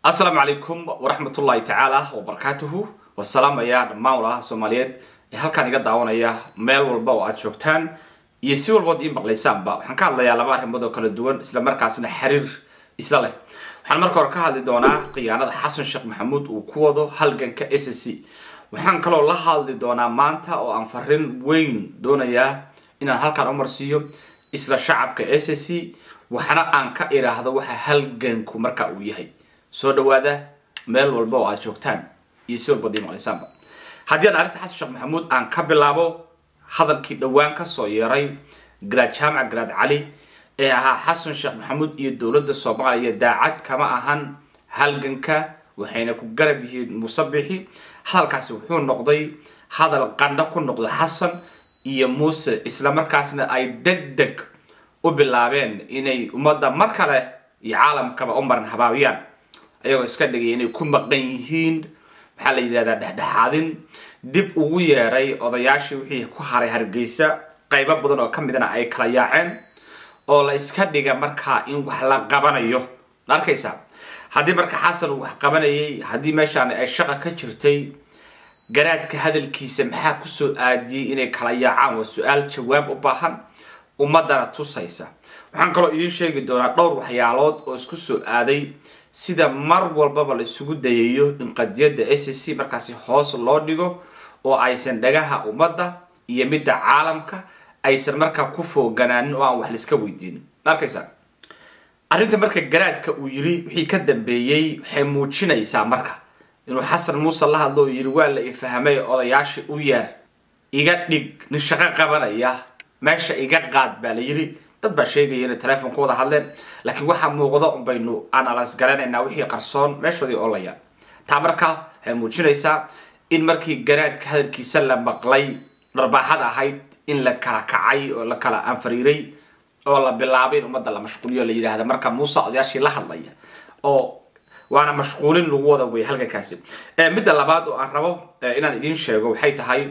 السلام عليكم ورحمة الله تعالى وبركاته والسلام يا دماغنا Soomaaliyeed halkan iga daawanaya meel walba oo aad joogtaan iyo si walba in maqlaysaan ba waxaan ka hadlayaa laba arrimood oo kala duwan isla markaasna xiriir isla leh waxaan marka hore ka hadli doonaa qiyaanada Xasan Sheekh Maxamuud uu ku wado halganka SSC waxaan kaloo la hadli doonaa maanta oo aan fariin weyn doonayaa inaan halkan u marsiiyo isla shacabka SSC waxana aan ka iraahdo waxa halganku marka uu yahay soo dhawaada meel walba oo aad joogtaan iyo soo badii maqlaysaanba haddii aan arrinta Xasan Sheekh Maxamuud aan ka bilaabo hadalkii dhawaan ka soo yeeray Garaad Jaamac Garaad Cali ee ahaa Xasan Sheekh Maxamuud iyo dawladda Soomaaliya daacad kama ahan halganka waxayna ku garab yihiin Musabbixi halkaasi wuxuu noqday hadal qandho ku noqday Xasan iyo Muuse isla markaasna ay degdeg u bilaabeen inay ummadda mar kale iyo caalamkaba u maran habaabiyaan ayagoo iska dhigay inay ku maqan yihiin maxaa la yiraahdaa dhexdhexaadin dib ugu yeeray odayaashii wixii ku haray Hargeysa qaybo badan oo kamidna ay kala yaaceen oo la iska dhiga marka in wax la qabanayo arkaysa hadii marka Xasan uu wax qabanayay hadii meeshaan ay shaqo ka jirtay garaadka hadalkiisa maxaa ku soo aadiyay inay kala yaacaan waa su'aal jawaab u baahan ummadana tusaysa waxaan kaloo idin sheegi doonaa dhowr waxyaalood oo isku soo aaday sida mar walba la isugu dayayo in qadiyada SSC markaasi hoos loo dhigo oo aysan dhagaha ummadda iyo midda caalamka aysan marka ku fooganaanin oo aan wax la iska weydiin arkaysa arrinta marka garaadka uu yiri wixii ka dambeeyay waxay muujinaysaa marka inuu Xasan Muuse la hadlo yiri waa la ifahmay odayaashii u yeer iga dhig nin shaqo qabanaya meesha iga qaad baa la yiri dad ba sheegay in telefoonka wada hadleen laakiin waxa muuqda un baynu analyze garanayna wixii qarsoon meeshoodii oo la yaa taa marka waxay muujinaysaa in markii garaadka hadalkiisa la maqlay dharbaaxad ahayd in la kala kacay oo la kala anfariiray oo la bilaabay in ummadda la mashquuliyo la yiraahdo marka Muuse odayaashii la hadlaya oo waana mashquulin lagu wada way halkaasi midda labaad oo aan rabo inaan idin sheego waxay tahay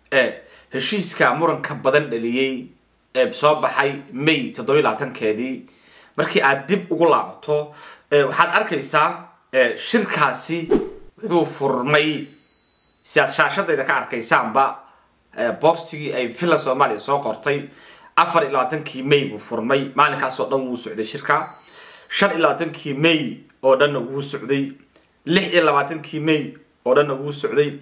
heshiiska muranka badan dhaliyay soo baxay May 27keedii markii aad dib ugu laabato waxaad arkaysaa shirkaasi wuxuu furmay shaashadayda ka arkaysaanba boostigii ay Villa Soomaaliya soo qortay 24kii May buu furmay maalinkaas oo dhan wuu socday shirka 25kii May oo dhan wuu socday 26kii May oo dhan wuu socday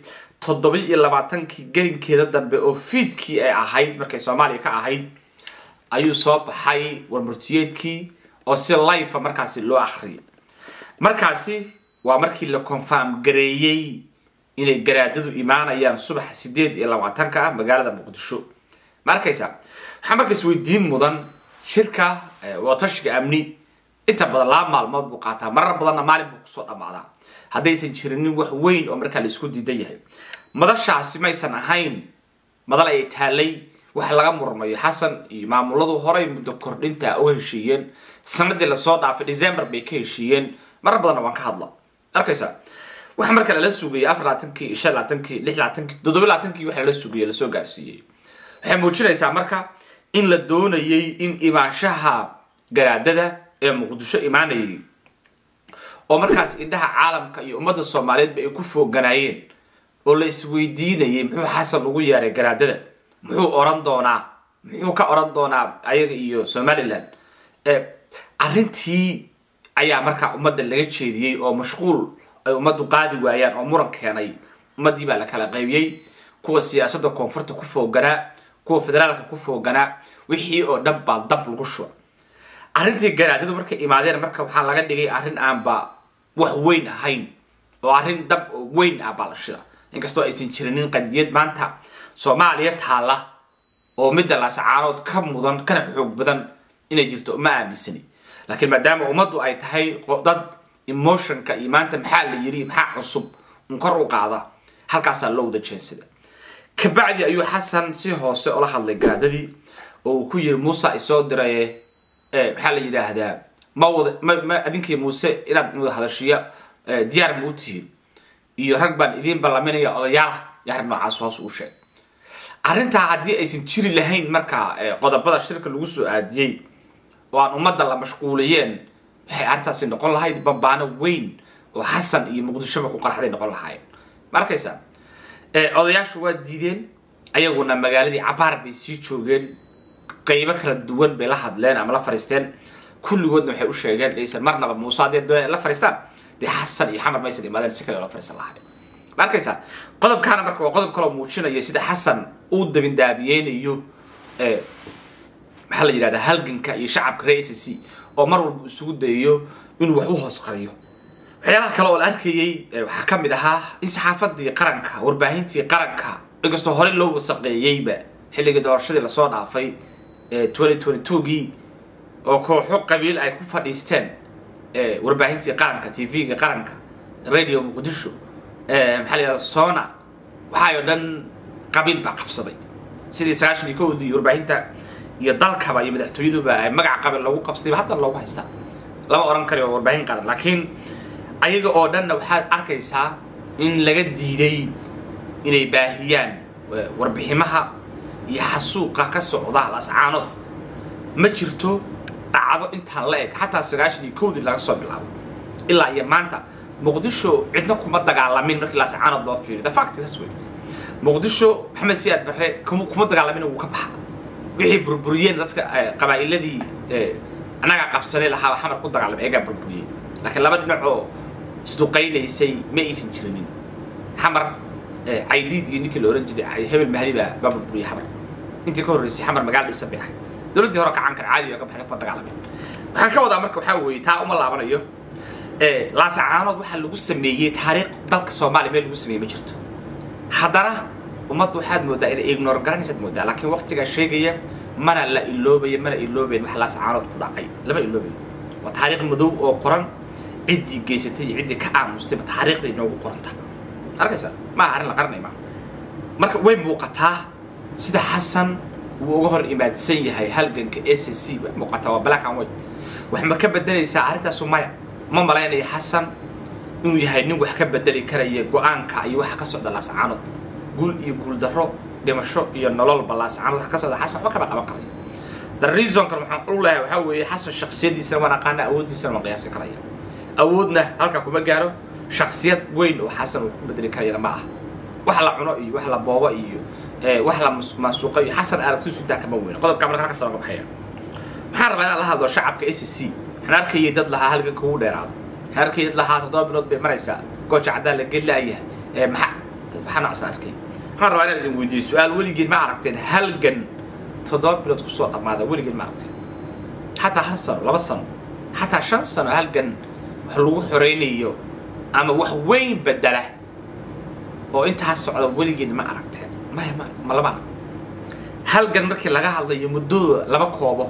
27kii gelinkeeda dambe oo fiidkii ay ahayd markay Soomaaliya ka ahayd ayuu soo baxay warmurtiyeedkii oo si live markaasi loo akhriyay markaasi waa markii la confirm gareeyay inay garaadadu imaanayaan subax 8:20 magaalada Muqdisho markaysa waxa markaas weydiin mudan shirka watashiga amni inta badan la maalmood buu qaataa marar badanna maalin buu ku soo dhamaadaa haddaysan jirin wax weyn oo markaa la isku diidan yahay madashaasi maysan ahayn madal ay taalay wax laga murmayo Xasan iyo maamuladu horay muddo kordhinta oo heshiiyeen sanadii la soo dhaafay December bay ka heshiiyeen marar badan waan ka hadlaa arkaysa waxa markaa la sugay 24kii 25kii 26kii 27kii waxa la sugay la soo gaarsiiyay waxay muujinaysaa marka in la doonayay in imaanshaha garaadada ee Muqdisho imaanayay oo markaas indhaha caalamka iyo ummadda Soomaaliyeed ay ku fooganaayeen oo la isweydiinayay muxuu Xasan ugu yeeray garaadada muxuu oran doonaa ayaga iyo Somaliland arrintii ayaa marka ummadda laga jeediyay oo mashquul ay ummaddu qaadi waayaan oo muran keenay ummadii baa la kala qaybiyay kuwa siyaasadda koonfurta ku foogana kuwa federaalka ku foogana wixii oo dhan baa dab lagu shubo arrintii garaadadu markay imaadeen marka waxa laga dhigay arrin aan ba wax weyn ahayn oo arrin dab weyn ah baa la shida inkastoo aysan jirin qadiyad maanta Soomaaliya taala oo midda la sacaanood ka mudan kana xoog badan inay jirto ma aaminsani laakiin maadaama ummaddu ay tahay dad emotionka iimaanta maxaa la yiri maxaa cusub kor u qaada halkaas loo wada jeensada kabacdi ayuu Xasan si hoose oo la hadlay garaadadii oo ku yiri Muuse isoo diray maxaa la yiraahdaa ma adinkii Muuse inaad wada hadashiya diyaar muutiin iyo rag baan idin ballaminaya odayaal yaar noocaas hoos u sheeg arrinta hadii aysan jiri lahayn marka qodobada shirka lagu soo aadiyay oo aan ummadda la mashquuliyeen waxay arrintaasi noqon lahayd bambaano weyn وحسن iyo muqdisho ku qarxday noqon lahaayeen markaysa odayaashu waa diideen ayaguna magaaladii cabaar bay sii joogeen qaybo kala duwan bay la hadleen ama la fariisteen kulligoodna waxay u sheegeen inaysan marnaba muusaadeen doonayaan la fariistaan xasan iyo xamar maysan imaadeen si kale loo fariisan lahaayeen markaysa qodobkaana marka waa qodob kale oo muujinaya sida xasan uu dabindaabiyeeyo maxaa la yiraahdaa halganka iyo shacabka reesisi oo mar walba isugu dayayo inuu wax u hoos qariyo waxyaalaha kale oo la arkayay waxa ka mid ahaa in saxaafadii qaranka warbaahintii qaranka inkastoo hore loo wasaqeeyayba xilliga doorashadii la soo dhaafay 2022gii oo kooxo qabiil ay ku fadhiisteen warbaahintii qaranka TV-ga qaranka radio muqdisho maxaa la yiraahdaa Sona waxa dhan qabiil ba qabsaday sidii 91dii warbaahinta iyo dalkaba iyo madaxtooyaduba ay magac qabiil lagu qabsaday hadda lagu haystaa lama oran karo warbaahin qaran laakiin ayaga oo dhan waxaad arkaysaa in laga diiday inay baahiyaan warbiximaha iyo xasuuqa ka socda lascaanood ma jirto dhacdo intaan la eg xataa 91dii laga soo bilaabo ilaa iyo maanta muqdisho cidna kuma dagaalamin markii lascaanood loo fiiriyo the fact is way muqdisho maxamed siyaad barre kuma dagaalamin uu ka baxa wixii burburiyeen dadka qabaa'iladii anaga qabsanay lahaa xamar ku dagaalamay eega burburiyeen laakiin laba dhinac oo isduqaynaysay ma aysan jirin xamar عيديد ينيك الأورنج دي هبل مهلبة باب البري حمر أنت كورس حمر مجال السبيعة دول دي هراك عنك عادي وكم حاجة بتطلع على مين هنكوا ده مركب حاوي تا أم الله عمله يو لا سعانات وحل لجوس مية حريق دلك الصومالي ميل لجوس مية مجرد حضره وما توحد مودة إلى إغنور قرني سد مودة لكن وقت كشيء جيه ما لا اللوبي ما اللوبي محل سعانات كل عيب لما اللوبي وتحريق مذوق أو قرن عدي جيستي عدي كأم مستبد حريق إنه قرن ده أركزا ما أعرف القرن ما مركب وين موقتها سيدا حسن وجهر إماد سيء هاي هالجن كأساسي موقتها وبلاك عن وجه وحنا كبدلي ساعتها سمايا ما ملايين حسن إنه يهاي نوع كبدلي كريه جوان كأي واحد كسر دلاس عنط يقول درو دمشق ينلال بلاس عنط كسر حسن ما كبر أبقى the reason كانوا حنقول له هو حسن الشخصية دي سنة قانا أود دي سنة قياس كريه أودنا هالك كم جارو شخصيات وين وحسن وبدري كريه معه وحلا عنائي وحلا بابائي وحلا مسوقي حسن أركتوس ده كموين قدر كامل كذا صار بحياة محارب أنا لهذا الشعب كأساسي حنارك يدد لها هالك كود يراد حنارك يدد لها تضارب نط بمرسى قوش عدالة قلة أيه حنا عصاركي محارب أنا اللي ودي سؤال ولي جد ما عرفتين هالجن تضارب نط قصة ما هذا ولي جد ما عرفتين حتى حصل لا بس حتى شخص أنا هالجن حلو حرينيو أما وين بدله oo inta socdo waligeed ma aragteen ma laba halgan markii laga hadlayo muddo laba koobo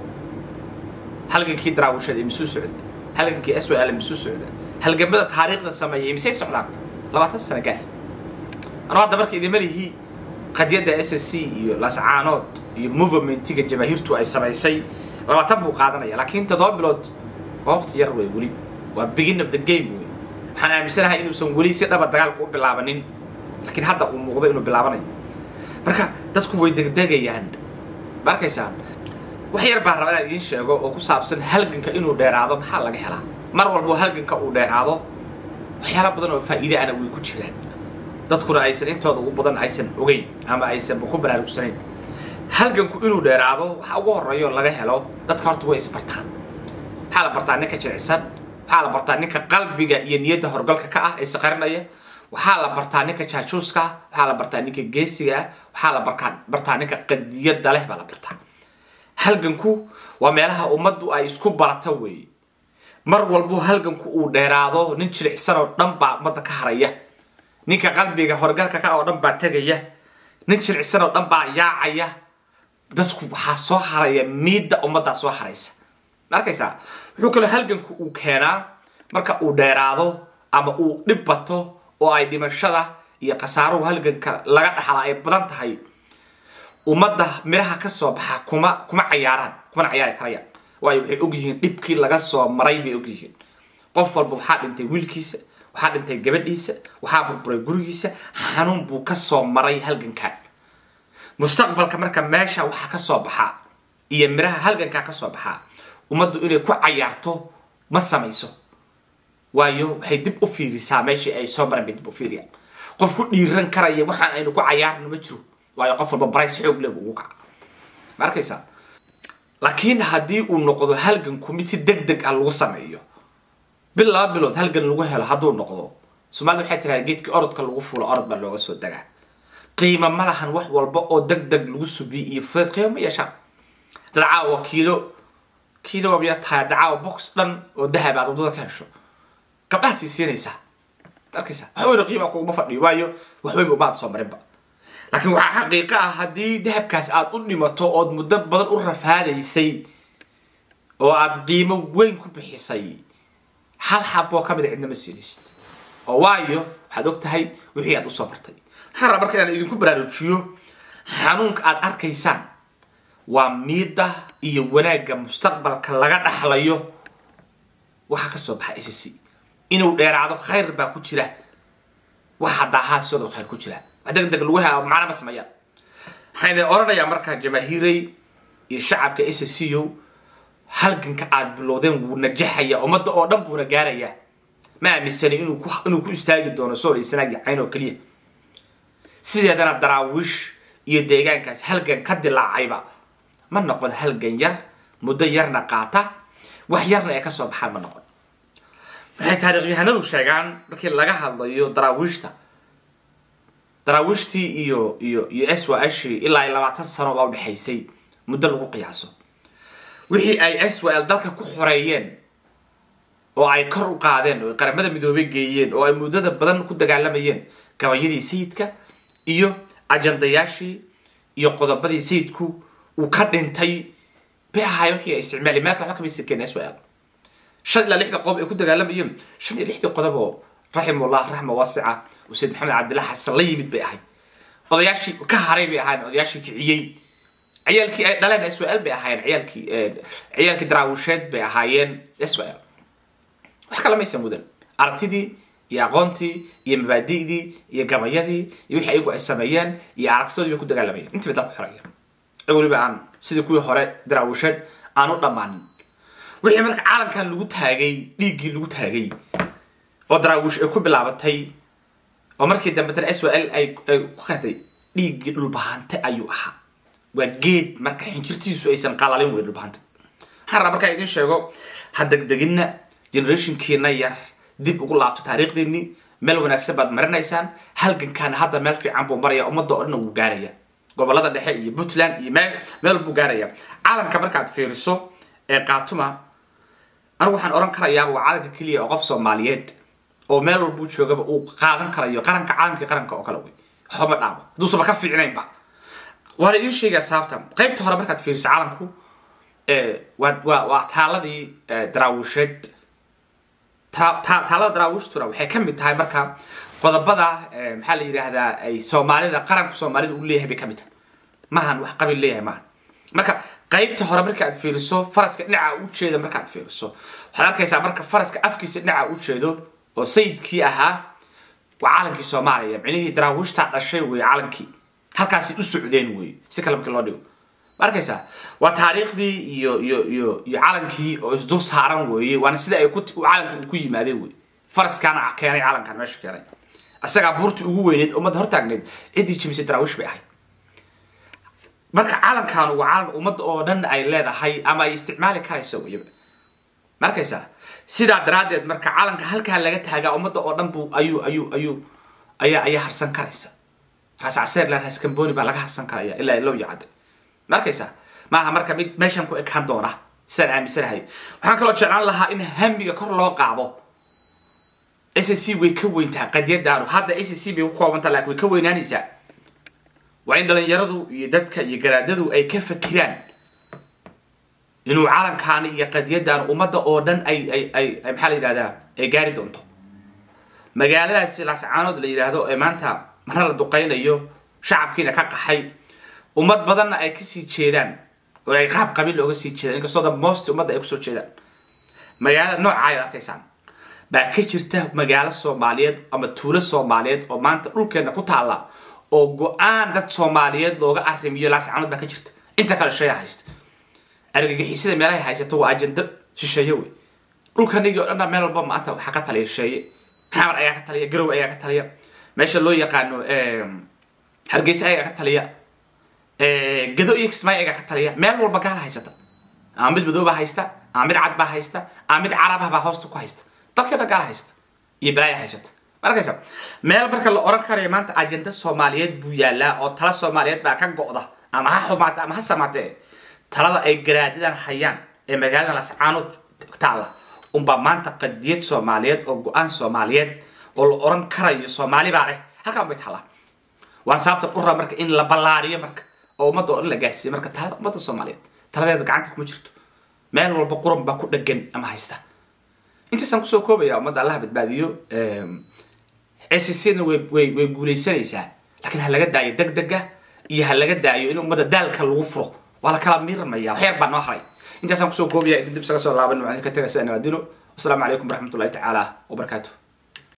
halgankii daraawashada imsu socod halgankii SWL imsu socod halgamada taariikhda sameeyay imsay socdaan 20 sano gaar ana hadda markii idin malihi qadiyada SSC iyo lascaanood iyo movementiga jamaahirtu ay sameysay 20 buu qaadanaya laakiin toddobaad waqti yar way wali waa beginning of the game waxaan aaminsanahay inuu san wali si dhaba dagaalku u bilaabanin لكن هذا الموضوع إنه بلعبني بركة تذكر ويدقدقيان بركة سام وحير بعرف أنا دين شيء أو كسابسن هلجن كإنه دير هذا محل لقى حلا مرة والله هلجن كأو دير هذا وحير بدن فائدة أنا ويكوتشلان تذكر أيسن أنت هذا بدن أيسن أوجين أما أيسن بكبر على السنين هلجن كإنه دير هذا وحوار ريال لقى حلا تذكرت ويس برتان حالا برتان نك جلسان حالا برتان نك قلب جا ينيده هرجلك كأه إستقرنا waxaa la bartaa ninka jaajuuska waxaa la bartaa ninka geesiga waxaa la bartaa ninka qadiyada leh baa la bartaa halganku waa meelaha ummaddu ay isku barato weey mar walbo halganku uu dheeraado nin jilicsan oo dhan baa ummadda ka haraya ninka qalbiga horgalka ka oo dhan baa tagaya nin jilicsan oo dhan baa yaacaya dadku waxa soo haraya miida ummadda soo haraysa markaysa wuxuu kale halganku uu keenaa marka uu dheeraado ama uu dhibato oo ay dhimashada iyo qasaaruhu halganka laga dhaxla ay badan tahay ummadda miraha ka soo baxa kuma ciyaari karayaan waayo waxay og yihiin dhibkii laga soo maray bay og yihiin qof walba waxa dhintay wiilkiisa waxa dhintay gabadhiisa waxa burburay gurigiisa xanuun buu ka soo maray halganka mustaqbalka marka meesha waxa ka soo baxa iyo miraha halganka ka soo baxa ummaddu inay ku ciyaarto ma samayso waayo waxay dib u fiirisaa meeshii ay soo mareen dib u fiiriyaan qof ku dhiiran karaya waxaan aynu ku cayaarno ma jiro waayo qof walba price xoog leh ugu kaca markaysa laakiin haddii uu noqdo halgan ku mid si degdeg ah lagu sameeyo bilaa bilood halgan lagu helo hadduu noqdo Soomaalidu waxay tiraahdaa geedka orodka lagu fuulo orod baa looga soo dagaa qiimo ma lahan wax walba oo degdeg lagu subiyo iyo fudeed qiimo ma yeeshaan dacaawa kiilo wabiya tahay dacaawa box dhan oo dahab ah wadada ka hesho gabdhaha siinaysa arkaysa waxa weyn qiimo kuuma fadhiyo waayo wax weyn uma soo marinba laakiin waxa xaqiiqo ah haddii dahabkaas aad u dhimato oo muddo badan u rafaadaysay oo aad qiimo weyn ku bixisay hal xabo ka mid cidna ma siinaysid oo waayo waxaad og tahay wixii aad u soo bartay waxaan rabaa marka inaan idinku baraarujiyo xanuunka aad arkaysaan waa miida iyo wanaagga mustaqbalka laga dhaxlayo waxa ka soo baxay SSC inuu dheeraado khayr baa ku jira waxa daahaa soo khayr ku jira degdeg lagu hayo macna ma sameeyaan waxaan oranayaa marka jamaahiiray iyo shacabka SSC halganka aad bilowdeen wuu najaxaya ummadda oo dhan buu na gaaraya ma aaminsan inuu ku istaagi doono Soomaaliya sanad yacayn oo kaliya sideedana daraawish iyo deegaankaas halgan ka dilaacayba ma noqon halgan yar muddo yarna qaata wax yarna ay ka soo baxaan ma noqon waxay taariikhyahanadu sheegaan markii laga hadlayo daraawishtii iyo SYL ilaa 20 sano oo dhaxaysay muddo lagu qiyaaso wixii ay SYL dalka ku xoreeyeen oo ay kor u qaadeen oo qaramada midoobay geeyeen oo ay muddada badan ku dagaalamayeen gabayadii sayidka iyo ajandayaashii iyo qodobadii sayidku uu ka dhintay bixahay wixii ay isticmaalay marka waxa ka miiskeen SYL shan ila 6 qodob ay ku dagaalamayeen 6 qodob oo rahimullah rahma wasi'a وسيد محمد عبد الله حسن لي يمد بأحد قضياشي كهري بأحد قضياشي كعيي عيالكي دلنا SYL بأحد عيالكي دراوشات بأحد SYL وحكى لما يسمودن أرتدي يا غنتي يا مبادئي يا جمايدي يوحي أيقو السمايان يا عكسودي بيكون دجالمين أنت بتلاقي حرية أقول بقى عن سيد كوي حراء دراوشات أنا ضمان وحي مرك عالم كان لوجود هاجي ليجي لوجود هاجي ودراوش أكون بلعبتي ومركي دمبتنا SYL أي خدي ليجي البهانت أيوها وجيت مركي حنشرتيسو أيسن قالين وين البهانت هرا مركي يدين شيء هدك دقينا جنريشن كينا ير ديب أقول لعبت تاريخ ديني مل وناسب مرنا إنسان هل كان هذا مل في عم بمريا أو مضى إنه بوجارية قبل هذا الحين بوتلان مل بوجارية عالم كبركات فيرسو قاتما أروح عن أوران كريا وعالم كلية أوقف صوماليات oo meel walba jooga uu qaadan karayo qaranka caalamka oo kala weey xoma dhaabo duuso ba ka fiicnayn ba waan idin sheegay sababta qaybta hore markaad fiiriso caalamku waa taaladii daraawusheed taalada daraawushtura waxay ka mid tahay marka qodobada maxaa la yiraahdaa ay Soomaalida qaranka Soomaalida u leeyahay ka mid maahan wax qabil leeyahay maahan marka qaybta hore markaad fiiriso faraska dhinaca u jeeda markaad fiiriso waxaad arkaysaa marka faraska afkiisa dhinaca u jeedo oo sayidkii ahaa وعالمكي Soomaaliya micnihii daraawishta dhashay way caalamkii halkaas u socdeen way si kala markii loo dhigo markaysa waa taariikhdii iyo caalamkii oo isdul saaran way waana sida ay ku caalamku ku yimaadeen way faraskana keenay caalamkan meesha keenay asaga buurti ugu weyneed ummad hortaagneed cidii jimsi daraawish bay ahayd marka caalamkan waa caalam ummad oo dhan ay leedahay ama ay isticmaali karayso way markaysa sida daraadeed marka caalamka halka laga taagaa ummadda oo dhan buu ayaa harsan karaysa raasacseer la raaskan booni baa laga harsan karaya ilaa loo yacad markaysa maaha marka mid meeshan ku ekaan doona sidaan aaminsanahay waxaan kaloo jeclaan lahaa in hamiga kor loo qaado SSC way ka weyntaa qadiyadaanu hadda SSC bay ku koobantaa laakiin way ka weynaanaysaa waa in dhalinyaradu iyo dadka iyo garaadadu ay ka fakiraan inuu caalamkan iyo qadiyadaan ummadda oo dhan ay maxaa la yiraahdaa ay gaari doonto magaaladaas Laascaanood la yiraahdo ee maanta marna la duqeynayo shacabkiina ka qaxay ummad badanna ay ka sii jeedaan oo ay qaab qabiil looga sii jeedaan inkastoo dad most ummadda ay ku soo jeedaan magaalada nooca ay arkaysan baa ka jirta magaalo Soomaaliyeed ama tuulo Soomaaliyeed oo maanta dhulkeena ku taala oo go'aan dad Soomaaliyeed looga arrimiyo Laascaanood baa ka jirta inta kale shay haysta argagixisada meelaha haysato waa ajanda shisheeye way dhulkan iyo dhanna meel walba maanta waxa ka taliya shay xamar ayaa ka taliya garow ayaa ka taliya meesha loo yaqaano hargeysa ayaa ka taliya gado iyo kismaayo ayaa ka taliya meel walba gaal haysata mid madooba haysta mid cad baa haysta mid carab ah baa hoosta ku haysta dadkana gaal haysta iyo balaaya haysata markaysa meel marka la oran karayo maanta ajenda Soomaaliyeed buu yaalaa oo tala Soomaaliyeed baa ka go'da ama ha xumaata ama ha samaatee talada ay garaadidan hayaan ee magaalada Lascaanood taala umba maanta qadiyad Soomaaliyeed oo go'aan Soomaaliyeed oo la oran karayo Soomaali baa leh halka bay taala waan sababta qurra marka in la ballaariyo marka oo umada oo la gaarsiiyo marka talada umada Soomaaliyeed taladeeda gacanta kuma jirto meel walba quran baa ku dhagan ama haysta inta san ku soo koobaya umada Allah badbaadiyo SSC way guuleysanaysaa laakiin hal laga daayo degdega iyo hal laga daayo in umada daalka lagu furo wala kala miirmaya waxyar baan noo haray inta san ku soo koobaya dib saga soo laaban waxaan ka tagaysaa inaadino assalamu alaykum warahmatullahi ta'ala wa barakatuh